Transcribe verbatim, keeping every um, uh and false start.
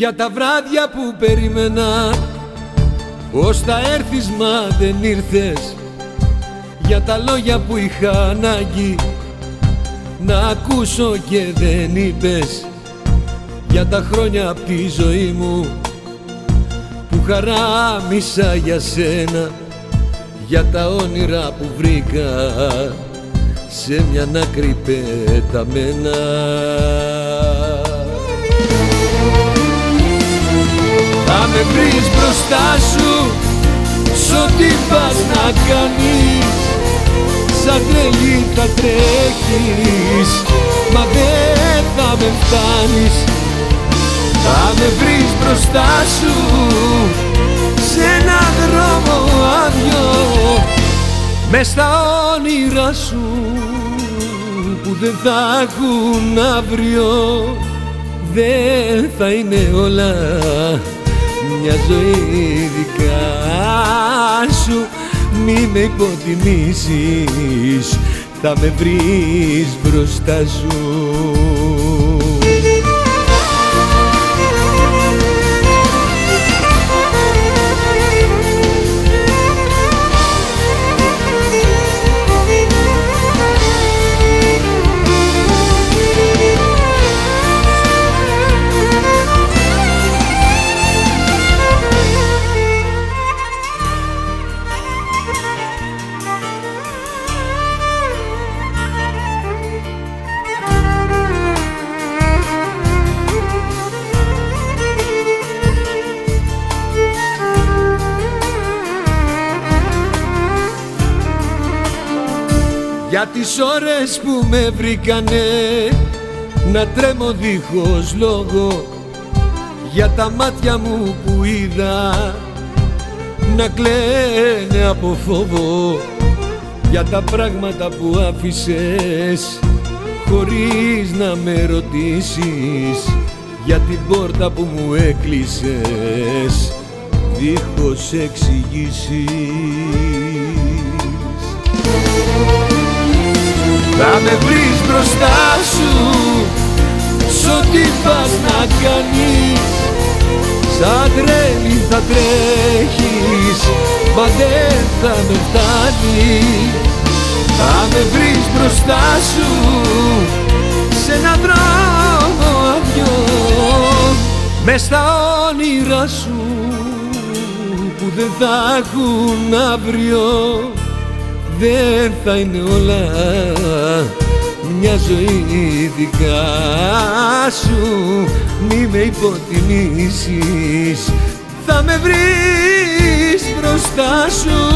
Για τα βράδια που περίμενα πως θα έρθεις μα δεν ήρθες, για τα λόγια που είχα ανάγκη να ακούσω και δεν είπες, για τα χρόνια απ' τη ζωή μου που χαράμισα για σένα, για τα όνειρα που βρήκα σε μια άκρη πεταμένα. Θα με βρεις μπροστά σου σ' ό,τι πας να κάνεις, σαν τρελή θα τρέχεις, μα δεν θα με φτάνεις. Θα με βρεις μπροστά σου σε ένα δρόμο άδειο, μες στα όνειρά σου που δεν θα έχουν αύριο. Δεν θα είναι όλα μια ζωή δικά σου, μη με υποτιμήσεις, θα με βρεις μπροστά σου. Για τις ώρες που με βρήκανε να τρέμω δίχως λόγο, για τα μάτια μου που είδα να κλαίνε από φόβο, για τα πράγματα που άφησες χωρίς να με ρωτήσεις, για την πόρτα που μου έκλεισες δίχως εξηγήσεις. Θα με βρεις μπροστά σου σ' ό,τι πας να κάνεις, σαν τρέλη θα τρέχεις, μα δεν θα με φτάνει. Θα με βρεις μπροστά σου σε έναν δρόμο άδειο, μες στα όνειρά σου που δεν θα έχουν αύριο. Δεν θα είναι όλα μια ζωή δικά σου, μη με υποτιμήσεις, θα με βρεις μπροστά σου.